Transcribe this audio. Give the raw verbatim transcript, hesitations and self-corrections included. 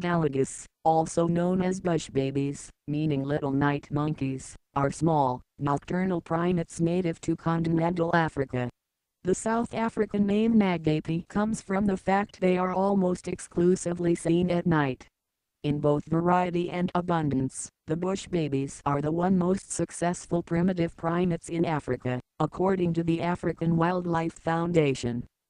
Galagos, also known as bush babies, meaning little night monkeys, are small, nocturnal primates native to continental Africa. The South African name Nagapi comes from the fact they are almost exclusively seen at night. In both variety and abundance, the bush babies are the one most successful primitive primates in Africa, according to the African Wildlife Foundation.